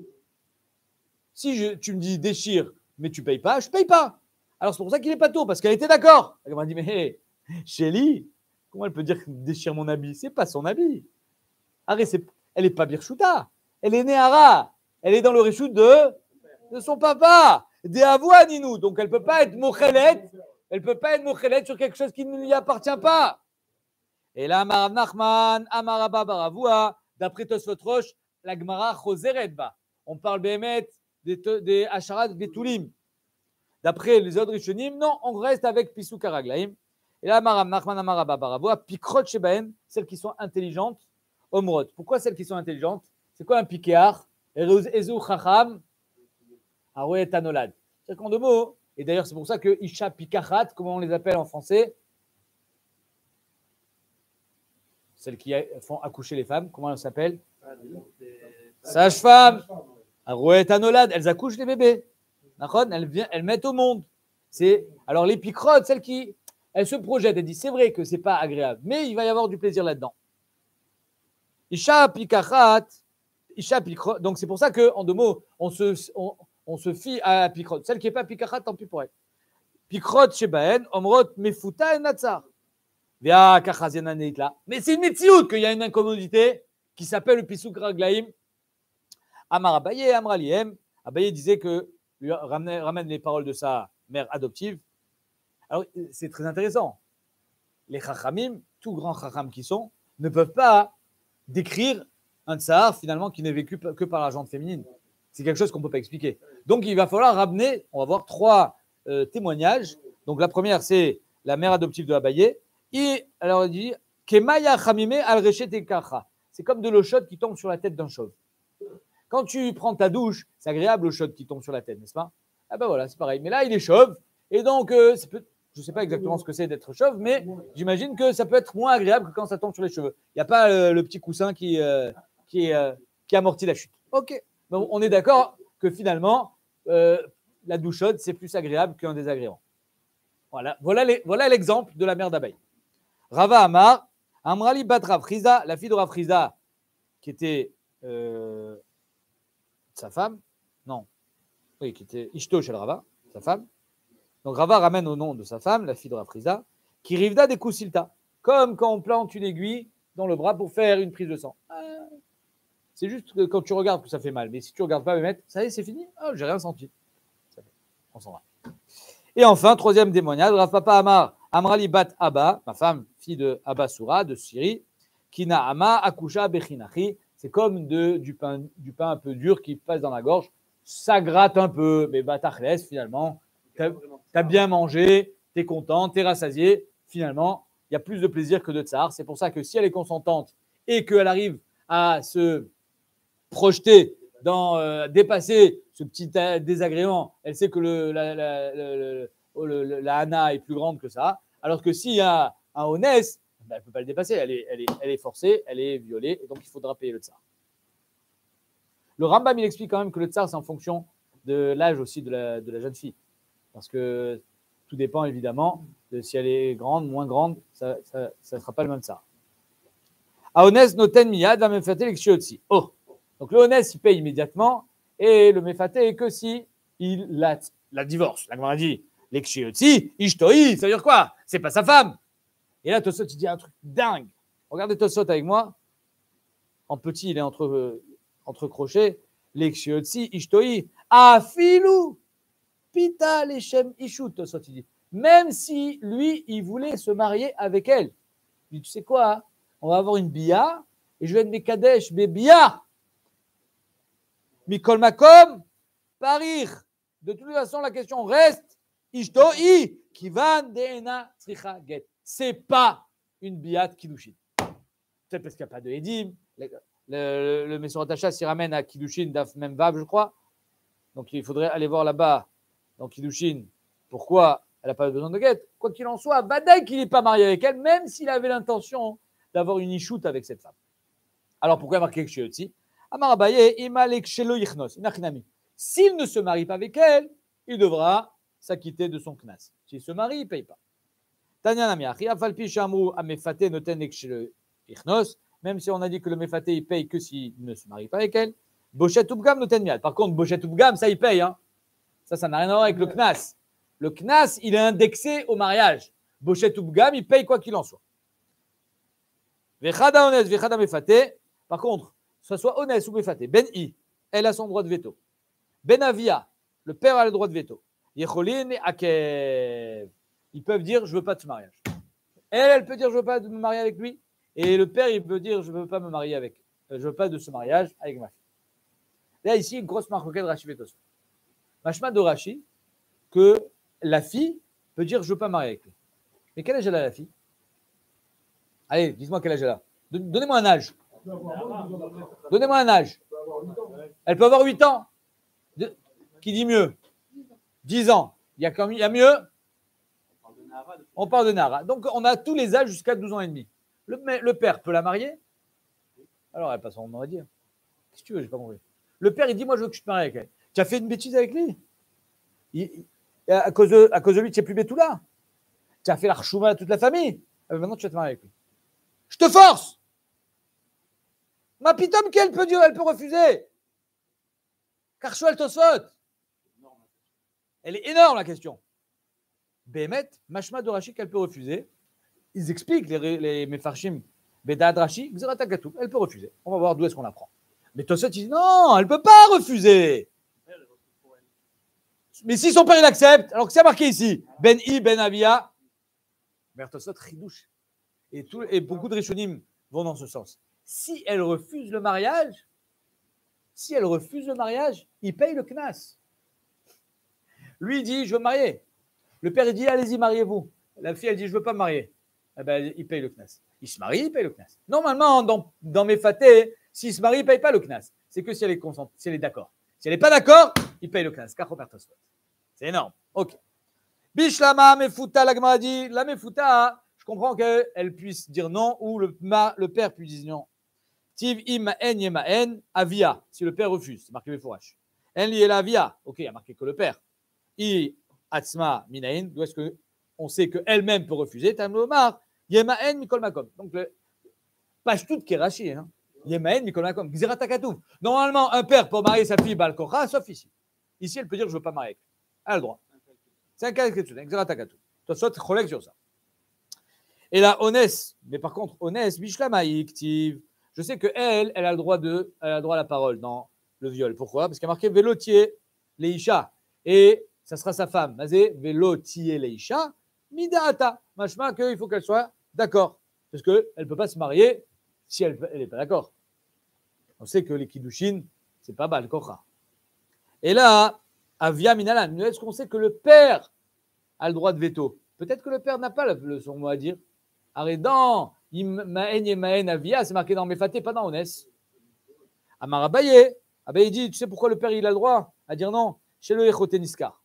Si je, tu me dis déchire, mais tu ne payes pas, je ne paye pas. Alors c'est pour ça qu'il n'est pas tôt, parce qu'elle était d'accord. Elle m'a dit, mais hey, Chélie, comment elle peut dire déchire mon habit? Ce n'est pas son habit. Arrête, c'est, elle n'est pas Birchouta. Elle est Néhara. Elle est dans le réchout de, de son papa. Des avois, Ninou. Donc elle ne peut pas être Mochelet. Elle ne peut pas être Mochelet sur quelque chose qui ne lui appartient pas. Et là, Amar Nachman, Amar Abba Baravua, d'après Tosfot Rosh, la Gemara Choseret ba. On parle Béhémet des, des Asharat Betoulim. D'après les autres Rishonim, non, on reste avec Pissou Karaglaim. Et là, Amar Nachman, Amar Abba Baravua, Pikrot Shebaen, celles qui sont intelligentes, Omrot. Pourquoi celles qui sont intelligentes? C'est quoi un pikéar? Ezu Chacham, Arouet Tanolad. C'est qu'en deux mots, Et d'ailleurs, c'est pour ça que Isha Pikachat, comment on les appelle en français? Celles qui font accoucher les femmes, comment elles s'appellent? Sage-femme. Arouet Anolad, elles accouchent les bébés. Elles, viennent, elles mettent au monde. C'est, alors les picrottes, celles qui elles se projettent, elles disent c'est vrai que c'est pas agréable, mais il va y avoir du plaisir là-dedans. Isha Pikachat, Isha Pikrot, donc c'est pour ça qu'en deux mots, on se, on, on se fie à la Pikrot. Celle qui n'est pas Pikachat, tant pis pour elle. Pikrot Shebaen, Omrot Mefuta et Natsar. Via Kachaziana Neitla. Mais c'est une métiout qu'il y a une incommodité qui s'appelle le Pisouk Raglaim. Amar Abaye, Amraliem. Abaye disait que lui ramène, ramène les paroles de sa mère adoptive. Alors, c'est très intéressant. Les Chachamim, tout grands Chacham qui sont, ne peuvent pas décrire un tsar finalement qui n'est vécu que par la jante féminine. C'est quelque chose qu'on ne peut pas expliquer. Donc, il va falloir ramener, on va voir trois euh, témoignages. Donc, la première, c'est la mère adoptive de Abaye. Et alors, il dit Kemaya Chamime al Reshet Kacha. C'est comme de l'eau chaude qui tombe sur la tête d'un chauve. Quand tu prends ta douche, c'est agréable l'eau chaude qui tombe sur la tête, n'est-ce pas? Ah ben voilà, c'est pareil. Mais là, il est chauve. Et donc, euh, c'est peut- je ne sais pas exactement ce que c'est d'être chauve, mais j'imagine que ça peut être moins agréable que quand ça tombe sur les cheveux. Il n'y a pas euh, le petit coussin qui, euh, qui, euh, qui amortit la chute. Ok. Donc, on est d'accord que finalement, euh, la douche chaude, c'est plus agréable qu'un désagrément. Voilà, voilà, les, voilà l'exemple de la mère d'Abaye. Rava Amar, Amrali bat Rav Chizda, la fille de Rav Chizda, qui était euh, sa femme, non, oui, qui était Ishto chez le Rava, sa femme. Donc Rava ramène au nom de sa femme, la fille de Rav Chizda, qui rivda des kusilta, comme quand on plante une aiguille dans le bras pour faire une prise de sang. Ah, c'est juste que quand tu regardes que ça fait mal, mais si tu ne regardes pas, mettre, ça y est, c'est fini. Ah, j'ai rien senti. On s'en va. Et enfin, troisième témoignage, Rav Papa Amar, Amrali bat Abba, ma femme, fille de Abba Soura, de Syrie, Kina Ama Akusha Bechinachi, c'est comme de, du, pain, du pain un peu dur qui passe dans la gorge, ça gratte un peu, mais Batachles, finalement, tu as bien mangé, tu es content, tu es rassasié, finalement, il y a plus de plaisir que de tsar. C'est pour ça que si elle est consentante et qu'elle arrive à se projeter dans euh, dépasser ce petit euh, désagrément, elle sait que le, la, la, la, la, la Hana est plus grande que ça, alors que s'il y a un Honès, ben, elle ne peut pas le dépasser, elle est, elle, est, elle est forcée, elle est violée, et donc il faudra payer le tsar. Le Rambam, il explique quand même que le tsar, c'est en fonction de l'âge aussi de la, de la jeune fille, parce que tout dépend évidemment de si elle est grande, moins grande, ça ne sera pas le même tsar. A Honès noten miyad la mefaté l'exchiotsi. Oh, donc le Honès, il paye immédiatement, et le mefaté, que si il la, la divorce. La Gemara dit, l'exchiotsi, ishtoi, ça veut dire quoi? C'est pas sa femme. Et là, Tosot, il dit un truc dingue. Regardez Tosot avec moi. En petit, il est entre, euh, entre crochets. L'exchiotsi, ishtoi, afilou, pita lechem ishut, Tosot, il dit. Même si lui, il voulait se marier avec elle. Il dit, tu sais quoi, hein, on va avoir une bia, et je vais être Mekadesh, mais bia. Mikol makom, parir. De toute façon, la question reste, ishtoi, kivan deena tzricha get. C'est pas une biat kiddushin. Peut-être parce qu'il n'y a pas de edim. Le, le, le Messorat Hachas s'y ramène à kiddushin d'af même vav, je crois. Donc il faudrait aller voir là-bas, dans kiddushin, pourquoi elle n'a pas besoin de guette. Quoi qu'il en soit, Badaï qu'il n'est pas marié avec elle, même s'il avait l'intention d'avoir une ishout avec cette femme. Alors pourquoi marquer que Shiotzi? Amar Abaye, imalek shelo yichnos, inachinami. S'il ne se marie pas avec elle, il devra s'acquitter de son knas. S'il se marie, il ne paye pas. Tanya Namiachi, afalpi shamru amefate noten ek shelo yichnos, même si on a dit que le mefaté il paye que s'il ne se marie pas avec elle. Bochet Ubgam noten miad. Par contre, Bochet Ubgam, ça il paye. Hein. Ça, ça n'a rien à voir avec le knas. Le knas, il est indexé au mariage. Bochet Ubgam, il paye quoi qu'il en soit. Vechada ones, vechada mefaté. Par contre, que ce soit honnête ou mefaté, Ben I, elle a son droit de veto. Ben Avia, le père a le droit de veto. Yecholin akev. Ils peuvent dire je veux pas de ce mariage. Elle, elle peut dire je veux pas de me marier avec lui. Et le père, il peut dire je veux pas me marier avec. Euh, je veux pas de ce mariage avec ma fille. Là, ici, une grosse marque de Rashi Vetos. Machma de Rashi, que la fille peut dire je veux pas me marier avec lui. Mais quel âge elle a la fille? Allez, dites-moi quel âge elle a. Donnez-moi un âge. Donnez-moi un âge. Elle peut avoir huit ans. De... Qui dit mieux? dix ans. Il y a, comme, il y a mieux. On parle de Nahara. De... On parle de Nahara. Donc, on a tous les âges jusqu'à douze ans et demi. Le, le père peut la marier. Alors, elle passe son nom à dire. Qu'est-ce que tu veux, j'ai pas compris. Le père, il dit, moi, je veux que je te marie avec elle. Tu as fait une bêtise avec lui. Il, à, cause de, à cause de lui, tu n'es plus Bétoula. Tu as fait la rchouma à toute la famille. Ah, maintenant, tu vas te marier avec lui. Je te force. Ma pitom, qu'elle peut dire, elle peut refuser. Car Shoel Tosfot. Elle est énorme, la question. Bémet, Mashma de Rashi, qu'elle peut refuser. Ils expliquent, les, les Mefarshim, Bedad Rashi, Xeratakatou, elle peut refuser. On va voir d'où est-ce qu'on apprend. Mais Tosfot, il dit non, elle ne peut pas refuser. Mais si son père, il accepte, alors que c'est marqué ici, Ben I, Ben Avia, mais Tosfot, Ridouche. Et, tout, et beaucoup de Rishonim vont dans ce sens. Si elle refuse le mariage, si elle refuse le mariage, il paye le knas. Lui, il dit, je veux me marier. Le père, il dit, allez-y, mariez-vous. La fille, elle dit, je ne veux pas me marier. Eh ben, il paye le knas. Il se marie, il paye le knas. Normalement, dans, dans mes fatés, s'il se marie, il ne paye pas le knas. C'est que si elle est consentante, si elle est d'accord. Si elle n'est pas d'accord, il paye le knas. C'est énorme. Ok. Bishlama, Mefuta, la Gemara dit, la Mefuta, je comprends qu'elle puisse dire non ou le, ma, le père puisse dire non. Tiv im en yema en avia, si le père refuse, c'est marqué Mefourash. En li el avia, ok, il y a marqué que le père. I atzma minain, d'où est-ce qu'on sait qu'elle-même peut refuser, tam lomar, yema en mikol makom. Donc, le, page toute qui est rachée, hein. Yema en mikol makom, gzeratakatouf. Normalement, un père pour marier sa fille, balkocha, sauf ici. Ici, elle peut dire, je ne veux pas marier. Elle a le droit. C'est un cas exceptionnel, gzeratakatouf. Toi, soit cholek sur ça. Et là, Onès, mais par contre, Onès, Bishlamaïktiv, je sais qu'elle, elle a le droit de, elle a le droit à la parole dans le viol. Pourquoi? Parce qu'il y a marqué Vélotier Leisha. Et ça sera sa femme. Mazé, Vélotier Leisha, Midaata. Machma, qu'il faut qu'elle soit d'accord. Parce qu'elle ne peut pas se marier si elle n'est pas d'accord. On sait que les Kiddushin, ce n'est pas Baal Kocha. Et là, Avia Minalan, est-ce qu'on sait que le père a le droit de veto? Peut-être que le père n'a pas le, son mot à dire. Arrête, dans Imaen Yemaen Avia, c'est marqué dans Mefaté, pas dans Onès. Amar Abaye, Abaye dit, tu sais pourquoi le père il a le droit à dire non? Chez le Echoté Niskar.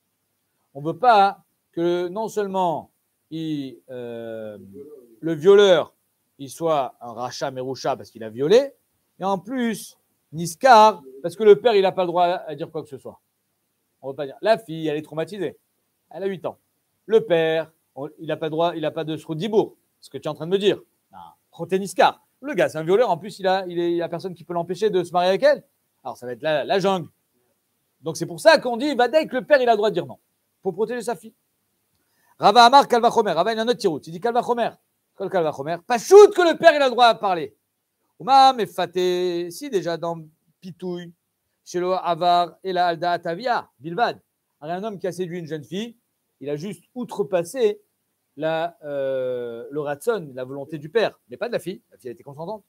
On ne veut pas que non seulement il, euh, le violeur il soit un rachat méroucha parce qu'il a violé, et en plus, Niskar, parce que le père il n'a pas le droit à dire quoi que ce soit. On ne veut pas dire. La fille, elle est traumatisée. Elle a huit ans. Le père, il n'a pas, droit, il n'a pas de Sroudibourg. Ce que tu es en train de me dire. Echoté Niskar. Le gars, c'est un violeur. En plus, il a, il n'y a personne qui peut l'empêcher de se marier avec elle. Alors, ça va être la, la jungle. Donc, c'est pour ça qu'on dit, va dès que le père, il a le droit de dire non. Pour protéger sa fille. Rava Amar, Kalva Chomer. Rava, il a un autre tirout. Il dit Kalva Chomer. Quel Kalva Chomer? Pas shoot que le père, il a le droit à parler. Ouma, mais faté, si déjà dans Pitouille, chez le Avar et la Alda Atavia, Bilvad. Un homme qui a séduit une jeune fille, il a juste outrepassé la, euh, le ratson, la volonté du père, mais pas de la fille. La fille a été consentante.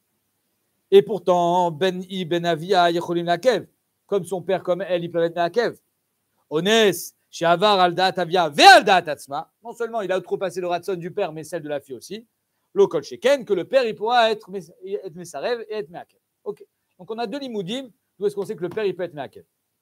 Et pourtant, Ben I, Ben Avia, Yecholim Nakev, comme son père, comme elle, ils peuvent être Nakev. Onès, chez Avar, Alda Atavia, Ve Alda Atatsma. Non seulement il a outrepassé le ratson du père, mais celle de la fille aussi. L'Okol Sheken, que le père, il pourra être, être Messarev et être Meakev. Ok. Donc on a deux limoudim, d'où est-ce qu'on sait que le père, il peut être Meakev.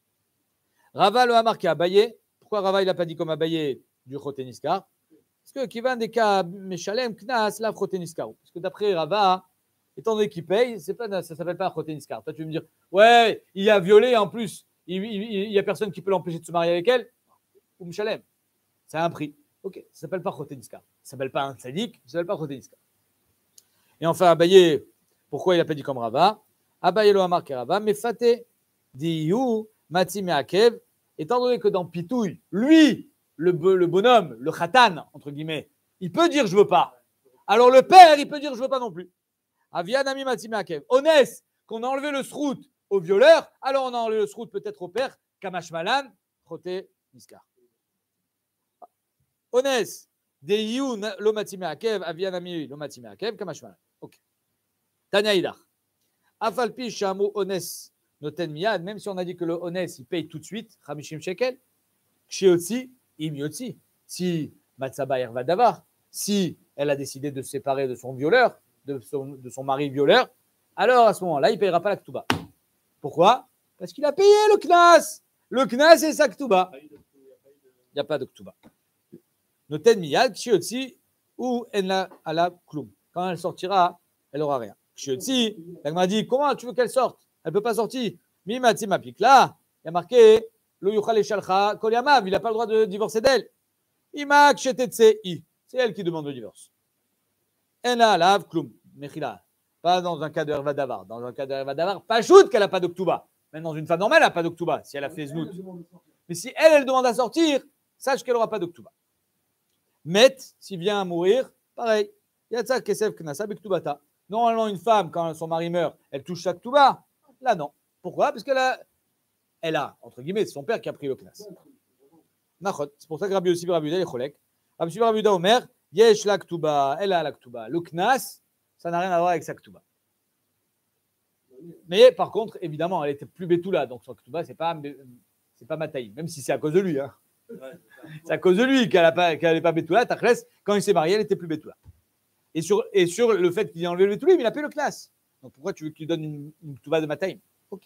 Rava le a marqué Abaye. Pourquoi Rava, il n'a pas dit comme Abaye du Choté Niskar? Parce que qui va des cas Meshalem, Knas, la Choté Niskar. Parce que d'après Rava, étant donné qu'il paye, c'est pas, ça ne s'appelle pas Choté Niskar. Toi, tu veux me dire, ouais, il a violé, en plus, il n'y a personne qui peut l'empêcher de se marier avec elle. Ou Meshalem. C'est un prix. Ok, ça ne s'appelle pas Choté Niskar. Ça ne s'appelle pas un sadique, ça ne s'appelle pas Choté Niskar. Et enfin, Abaye, pourquoi il n'a pas dit comme Rava? Abaye lo a marqué Rava, mais Faté, Diyu, Mati Meakev, étant donné que dans Pitouille, lui, le, le bonhomme, le khatan, entre guillemets, il peut dire je veux pas. Alors le père, il peut dire je veux pas non plus. Avia Nami Mati Meakev. Onès, qu'on a enlevé le srout au violeur, alors on a enlevé le srout peut-être au père, Kamash Malan, Choté Niskar. Onès, Deyu lo Mati Meakev, Avia Nami lo Mati Meakev, Kamash Malan. Ok. Tanya Idar. Afalpi Shamu Onès. Noten miyad, même si on a dit que le Onès, il paye tout de suite, Hamishim shekel, Kshiotsi, Imiotsi. Si Matsaba Erva Davar, si elle a décidé de se séparer de son violeur, de son, de son mari violeur, alors à ce moment-là, il ne payera pas la Ktuba. Pourquoi? Parce qu'il a payé le Knas. Le Knas, c'est sa Ktuba. il n'y a pas de Ktuba. Noten miyad, kshiotzi, ou enla ala klum. Quand elle sortira, elle n'aura rien. Kshiotzi, elle m'a dit, comment tu veux qu'elle sorte? Elle ne peut pas sortir. Mimati mapik. Là, il y a marqué, lo yuchal eshalcha kol yamav, il n'a pas le droit de divorcer d'elle. Ima kshetetse i. C'est elle qui demande le divorce. Enla alav klum. Mechila. Pas dans un cas de Herva Davar. Dans un cas de Herva Davar, pas shoot qu'elle n'a pas de Ktuba. Même dans une femme normale, elle n'a pas de Ktuba, si elle a fait znout. Mais si elle, elle demande à sortir, sache qu'elle n'aura pas de Ktuba. Met, s'il vient à mourir, pareil. Yatsa kesef knasa bektubata. Normalement, une femme, quand son mari meurt, elle touche sa Ktuba. Là, non. Pourquoi? Parce qu'elle a, elle a, entre guillemets, c'est son père qui a pris le knas. C'est pour ça que Rabbi Yossi Rabbi Yehuda est cholek. Rabbi Yossi Rabbi Yehuda Omer, yesh la Ktuba, elle a la Ktuba. Le knas, ça n'a rien à voir avec sa Ktuba. Mais par contre, évidemment, elle était plus Betula, donc son Ktuba, c'est pas, c'est pas Mataïm, même si c'est à cause de lui. Hein. C'est à cause de lui qu'elle n'est pas Betula. Tachles, quand il s'est marié, elle était plus Betula. Et sur, et sur le fait qu'il ait enlevé le Betula, il a payé le Knas. Donc pourquoi tu veux qu'il lui donne une, une Ktuba de Mataïm? Ok.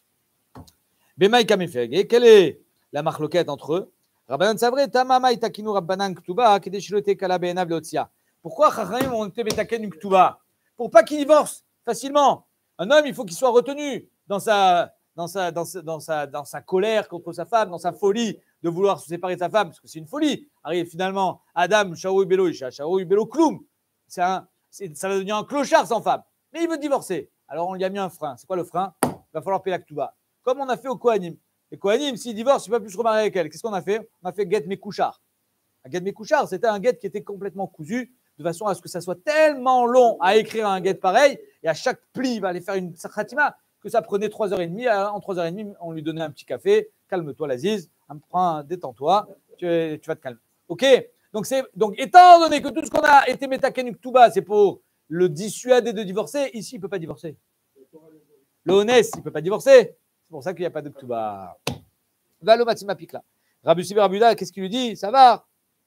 Bemaï Kamefeg, quelle est la marloquette entre eux? Rabbanan Savré, Tamama Itakinu Rabbanan Ktuba, Kedeshilote Kala Be'enav Leotsia. Pourquoi Chachamim ont été Betaken une Ktuba? Pour pas qu'il divorce facilement. Un homme, il faut qu'il soit retenu dans sa, dans, sa, dans, sa, dans, sa, dans sa colère contre sa femme, dans sa folie de vouloir se séparer de sa femme, parce que c'est une folie. Arrive finalement, Adam, Shaou Belo Isha, Shaou Belo Kloum. C'est un, c'est, ça va devenir un clochard sans femme. Mais il veut divorcer. Alors on lui a mis un frein. C'est quoi le frein? Il va falloir payer la Ktuba. Comme on a fait au Kohanim. Les Kohanim, s'il divorce, il ne peut plus se remarier avec elle. Qu'est-ce qu'on a fait? On a fait Get Mekouchar. Un Get Mekouchar, c'était un get qui était complètement cousu, de façon à ce que ça soit tellement long à écrire un get pareil, et à chaque pli, il va aller faire une khatima, que ça prenait trois heures trente. En trois heures trente, on lui donnait un petit café. Calme-toi, l'Aziz. Prends, détends-toi. Tu, tu vas te calmer. OK? Donc, c'est, donc, étant donné que tout ce qu'on a été Metaken Ktuba, c'est pour le dissuader de divorcer, ici, il ne peut pas divorcer. Le Honès, il ne peut pas divorcer. C'est pour ça qu'il n'y a pas de Ktuba. Va le Matima Pikla. Rabbi Siber Abuda, qu'est-ce qu'il lui dit? Ça va?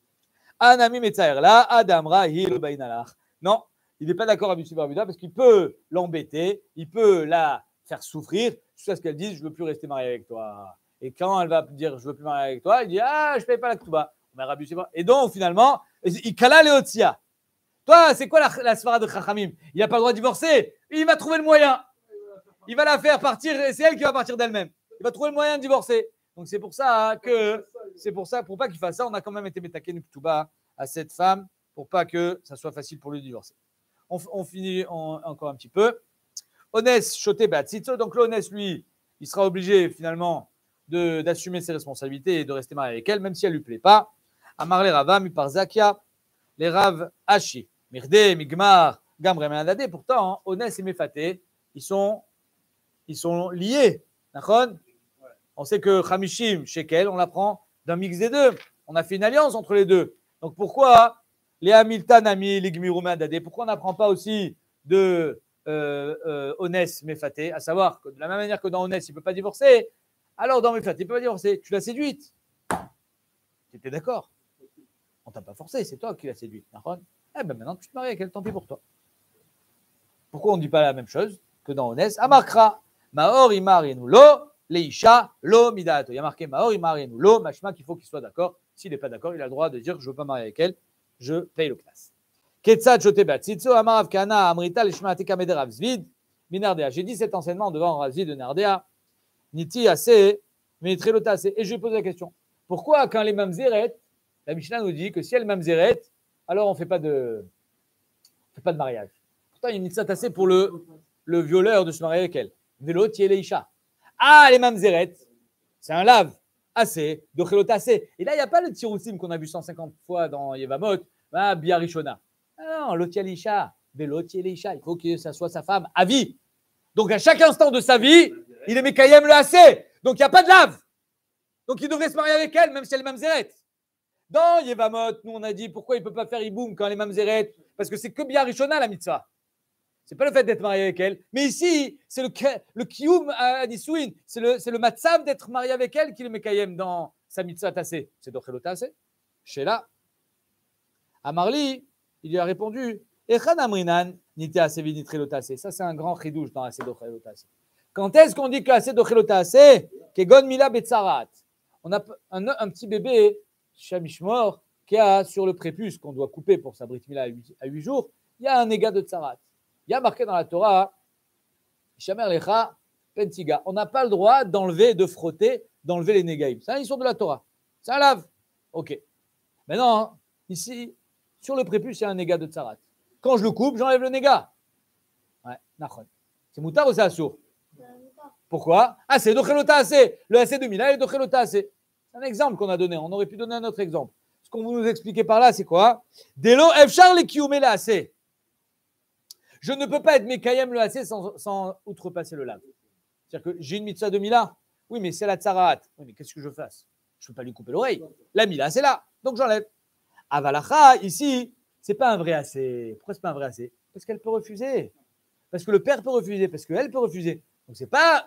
Anami Metzaer là, Adam Rahil Bainalach. Non, il n'est pas d'accord avec M. Barbuda parce qu'il peut l'embêter, il peut la faire souffrir jusqu'à ce qu'elle dise je ne veux plus rester mariée avec toi. Et quand elle va dire je ne veux plus marier avec toi, il dit ah, je ne paye pas la Ktuba. Et donc finalement, il kala leotsia. Toi, c'est quoi la, la svara de Chachamim? Il n'a pas le droit de divorcer, il va trouver le moyen. Il va la faire partir, et c'est elle qui va partir d'elle-même. Il va trouver le moyen de divorcer. Donc c'est pour ça que, c'est pour ça, pour pas qu'il fasse ça, on a quand même été Metaken Ktuba à cette femme, pour pas que ça soit facile pour lui de divorcer. On, on finit on, encore un petit peu. Onès Choté Batsitso, donc l'Onès, lui, il sera obligé finalement de, d'assumer ses responsabilités et de rester marié avec elle, même si elle ne lui plaît pas. Amar les Rava, mi par Zakia, les Rav Hachi, Mirde, Migmar, Gamre, Menadade, pourtant, hein, Onès et Mefaté, ils sont, ils sont liés. D'accord? On sait que Hamishim, Shekel, on l'apprend d'un mix des deux. On a fait une alliance entre les deux. Donc pourquoi les Hamilton, Ami, Ligmiru, Menadade, pourquoi on n'apprend pas aussi de euh, euh, Onès, Mefaté, à savoir que de la même manière que dans Onès, il ne peut pas divorcer, alors dans Mefaté, il ne peut pas divorcer. Tu l'as séduite. Tu étais d'accord. On ne t'a pas forcé, c'est toi qui l'as séduite. Eh bien maintenant, tu te maries avec elle, tant pis pour toi. Pourquoi on ne dit pas la même chose que dans Onès? Amarkra, Maor, Imar, Lo, Leisha, Lo, Midato. Il y a marqué Maor, Imar, Lo, Machma, qu'il faut qu'il soit d'accord. S'il n'est pas d'accord, il a le droit de dire je ne veux pas marier avec elle, je paye le knas. Ketzad, Shote, Batsitso, Amarav, Kana, Amrita, Lishma, Tika, Meder, Avzvid, Minardea. J'ai dit cet enseignement devant Ravzvid de Nardea, Niti, Assez, Mitrelota, Assez. Et je lui pose la question pourquoi, quand les mamzeret, la Mishnah nous dit que si elle mamzeret, alors on ne fait pas de, on fait pas de mariage. Pourtant, il y a une mitzvah assez pour le, le violeur de se marier avec elle. Vélo, Tieleisha. Ah, les mamzeret, c'est un lave. Assez, dochelot assez. Et là, il n'y a pas le tiroussim qu'on a vu cent cinquante fois dans Yevamot, ah, biarishona. Ah non, l'otialisha, vélo, Tieleisha. Il faut que ça soit sa femme à vie. Donc, à chaque instant de sa vie, il est Mekayem le assez. Donc, il n'y a pas de lave. Donc, il devrait se marier avec elle, même si elle est mamzeret. Dans Yevamot, nous, on a dit pourquoi il ne peut pas faire Iboum quand elle est mamzeret? Parce que c'est que biarishona la mitzvah. Ce n'est pas le fait d'être marié avec elle. Mais ici, c'est le, le kiyum à Nisouin. C'est le, c'est le matzav d'être marié avec elle qui le mekayem dans sa mitzvah tassé. C'est dochelot tassé. Sheila. Amarli, il lui a répondu Echan amrinan nite assez vinitrelot tassé. Ça, c'est un grand chidouche dans assez dochelot tassé. Quand est-ce qu'on dit que assez dochelot tassé? Kegon mila betzarat. On a un, un petit bébé Shamishmor, qui a sur le prépuce qu'on doit couper pour sa brit mila à huit jours, il y a un négat de tsarat. Il y a marqué dans la Torah, Shamer lecha pentiga. On n'a pas le droit d'enlever, de frotter, d'enlever les négaïm. C'est un histoire de la Torah. C'est un lave. Ok. Maintenant, ici, sur le prépuce, il y a un négat de tsarat. Quand je le coupe, j'enlève le négat. Ouais, nachon. C'est moutard ou c'est assour? Pourquoi? Ah, c'est dochelota assez. Le assez de Mila est dochelota assez. C'est un exemple qu'on a donné. On aurait pu donner un autre exemple. Ce qu'on vous nous expliquer par là, c'est quoi? Delo efchar le kiumé la assez. Je ne peux pas être mekayem le assez sans, sans outrepasser le lave. C'est-à-dire que j'ai une mitzvah de Mila. Oui, mais c'est la tsarat. Oui, mais qu'est-ce que je fasse? Je ne peux pas lui couper l'oreille. La Mila, c'est là. Donc j'enlève. Avalacha, ici, c'est pas un vrai assez. Pourquoi c'est pas un vrai assez? Parce qu'elle peut refuser. Parce que le père peut refuser. Parce qu'elle peut refuser. Donc c'est pas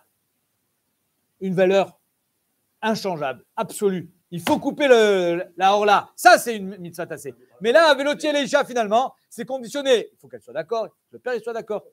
une valeur inchangeable, absolue. Il faut couper le, la orla. Ça, c'est une mitzvah tassée. Mais là, Velotier et Leisha, finalement, c'est conditionné. Il faut qu'elle soit d'accord. Le père, il soit d'accord.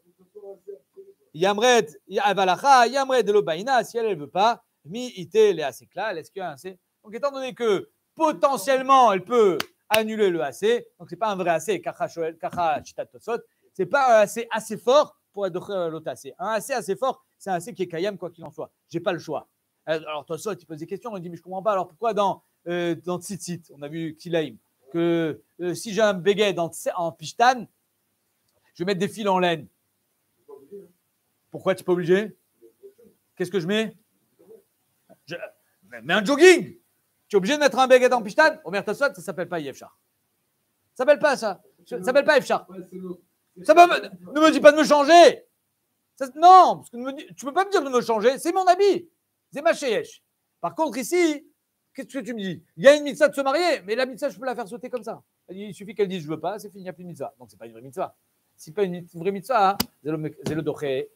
Yamret, Avalacha, Yamret de l'Obaïna, si elle ne veut pas, mi ite les asekla, est-ce qu'il y a un assez? Donc, étant donné que potentiellement, elle peut annuler le assez, donc ce n'est pas un vrai assez, kacha chitat tosot, ce n'est pas un assez assez fort pour être l'autre assez. Un assez assez fort, c'est un assez qui est kayam, quoi qu'il en soit. Je n'ai pas le choix. Alors, Tosot, il pose des questions, il dit, mais je ne comprends pas, alors pourquoi dans, euh, dans Tzitzit, on a vu Kilaim, que euh, si j'ai un béguet dans, en Pishtan, je vais mettre des fils en laine. Pourquoi tu n'es pas obligé? Qu'est-ce que je mets? je, Mais un jogging. Tu es obligé de mettre un béguet en Pishtan? Omer Tosot, ça ne s'appelle pas Yefchar. Ça ne s'appelle pas ça. Ça ne s'appelle pas Yefchar. Ça me, ne me dis pas de me changer. Ça, non, parce que me, tu ne peux pas me dire de me changer, c'est mon habit. C'est ma chéyesh. Par contre, ici, qu'est-ce que tu me dis? Il y a une mitzvah de se marier, mais la mitzvah, je peux la faire sauter comme ça. Il suffit qu'elle dise je ne veux pas, c'est fini, il n'y a plus de mitzvah. Donc, ce n'est pas une vraie mitzvah. Si pas une vraie mitzvah, c'est le doché.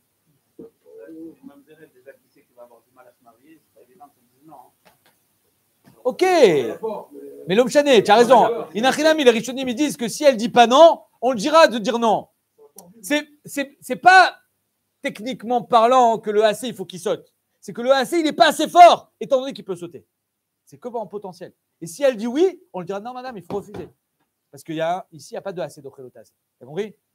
Ok. Mais l'homme chané, tu as raison. Inachinam, les Rishonim, ils disent que si elle ne dit pas non, on le dira de dire non. C'est, c'est, c'est pas techniquement parlant que le A C, il faut qu'il saute. C'est que le A C, il n'est pas assez fort, étant donné qu'il peut sauter. C'est que en potentiel. Et si elle dit oui, on le dira non, madame, il faut refuser. Parce qu'il y a ici, il n'y a pas de A C d'Ochelota. Tu as compris?